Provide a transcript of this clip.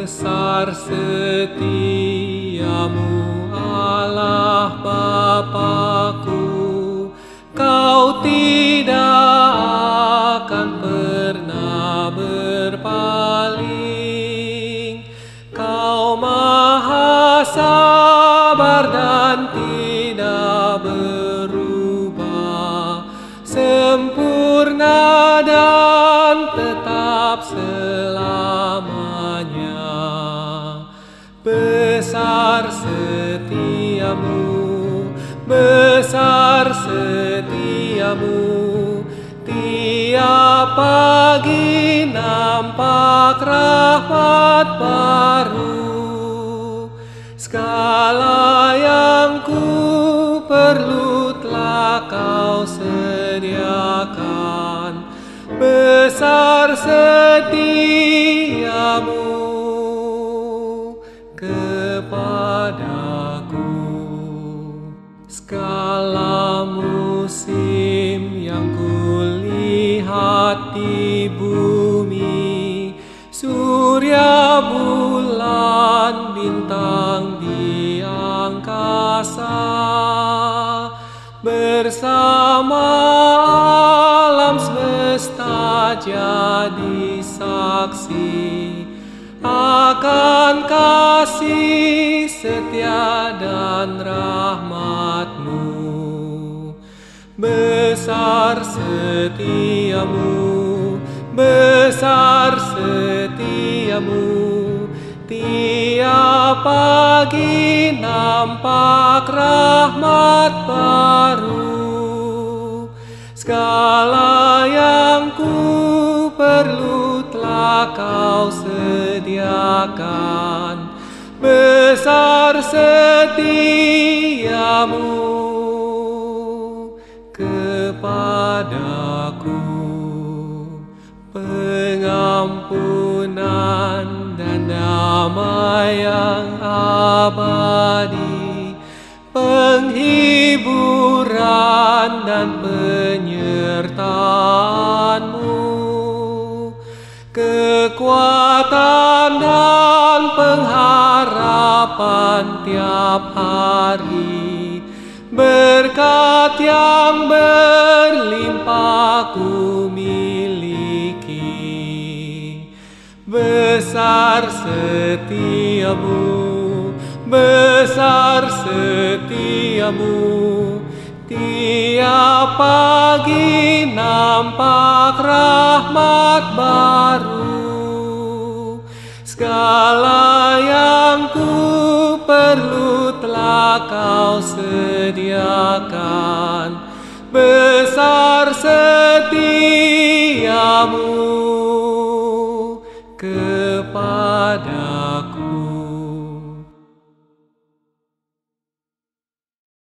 Besar setiamu Allah Bapa-Ku, Kau tidak akan pernah berpaling. Kau maha sabar dan tidak berubah, sempurna dan tetap selamanya. Besar setiamu, besar setiamu, tiap pagi nampak rahmat baru. Segala yang ku perlu telah Kau sediakan. Besar setiamu kepadaku. Segala musim yang kulihat di bumi, surya, bulan, bintang di angkasa, bersama alam semesta jadi saksi akan kasih setia dan rahmat-Mu. Besar setiamu, besar setiamu, tiap pagi nampak rahmat baru. Segala yang ku perlu telah Kau sediakan. Besar setiamu kepadaku. Pengampunan dan damai yang abadi, penghiburan dan penyertaan-Mu, kekuatan dan pengharapan tiap hari, berkat yang berlimpah ku miliki. Besar setiamu, besar setiamu, tiap pagi nampak rahmat baru. Segala yang ku perlu telah Kau sediakan.